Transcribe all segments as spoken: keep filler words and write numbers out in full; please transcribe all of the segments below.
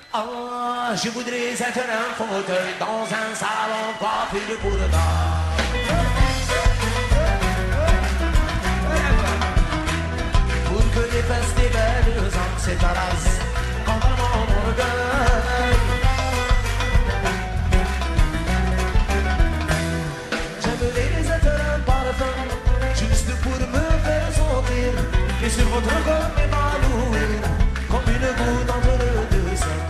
Ah, je voudrais être un fauteuil dans un salon coiffé de pour dedans. Pour que les fesses des belles hommes s'étalassent contre mon orgueil. J'aimerais être un parfum juste pour me faire sentir. Et sur votre corps m'épanouir comme une goutte entre deux seins.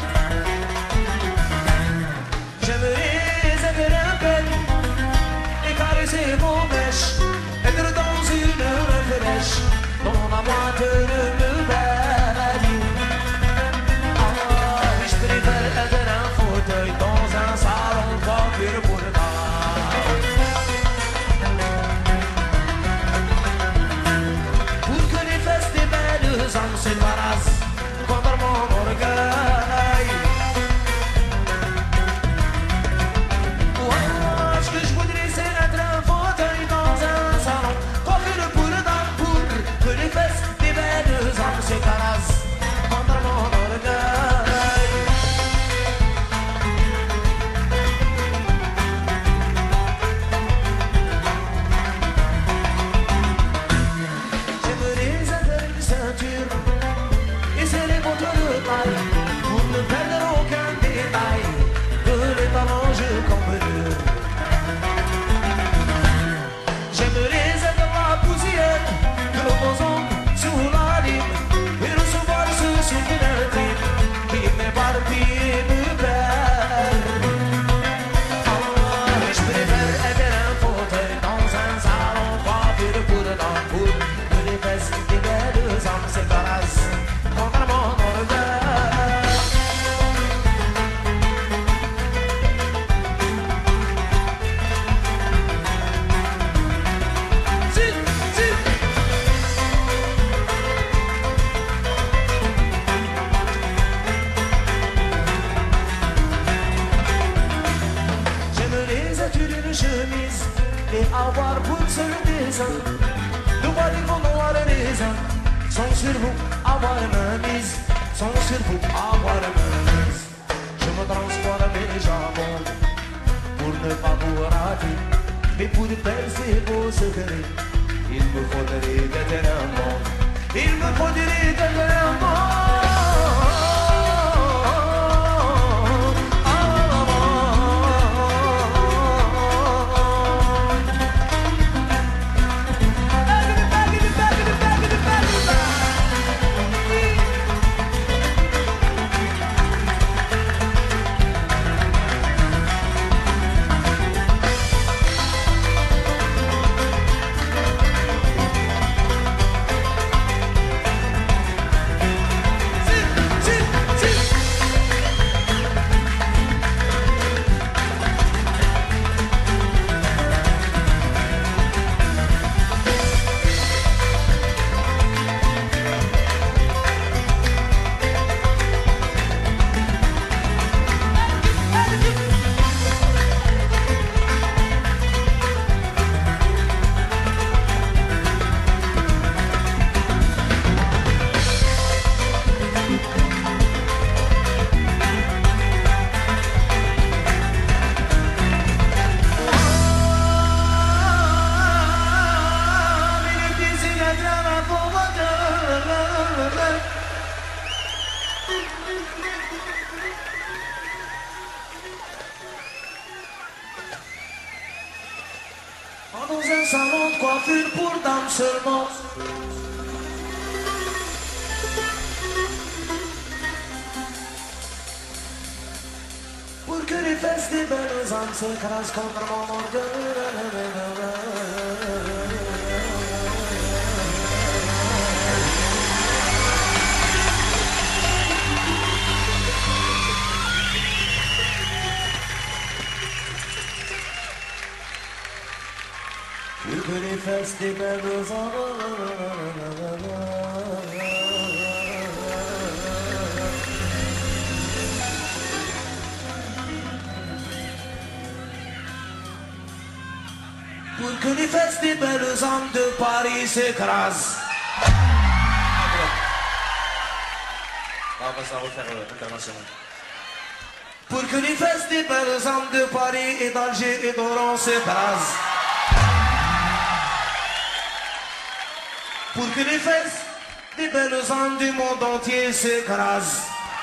J'aimerais être un peigne et caresser vos mèches, être dans une flèche dont la moitié me baigne. Ah, oui, je préfère être un fauteuil dans un salon coiffure pour le se débarrasse contre mon orgueil. Oh, ce que je voudrais c'est être un fauteuil dans un salon coiffure pour le dame pour que les fesses des belles hommes se caressent contre mon orgueil. J'aimerais être une ceinture et c'est les bottes de paille pour ne perdre aucun détail que les talons je comprends. J'aimerais être la poussière de vos ongles sous la lime et recevoir ce souffle intime qui m'est parti et me perd. Ah, je préfère être un fauteuil dans un salon coiffure pour dedans pour que les fesses des belles hommes se caressent contre mon orgueil. Si, si. J'aimerais être une chemise et avoir pour seul dessin de voir les mots noirs et raisin. Sans sur vous avoir ma mise, sans sur vous avoir ma mise. Je me transforme mes jambons pour ne pas vous rater, mais pour percer vos secrets, il me faudrait être un monde. Il me faudrait être un monde. Dans un salon de coiffure pour dames seulement. Pour que les fesses des belles âmes s'écrasent contre mon orgueil. Pour que les fesses des belles hommes Pour que les fesses des belles âmes de Paris s'écrasent. Bravo. va se refaire euh, international. Pour que les fesses des belles âmes de Paris et d'Alger et d'Oran s'écrasent. Pour que les fesses des belles âmes du monde entier s'écrasent.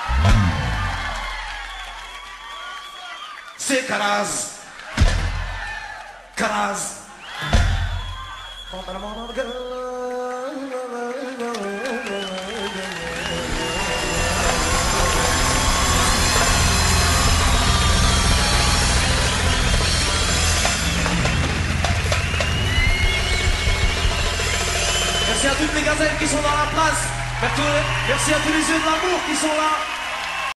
S'écrasent. Crase. Merci à toutes les gazelles qui sont dans la place. Merci à tous les yeux de l'amour qui sont là.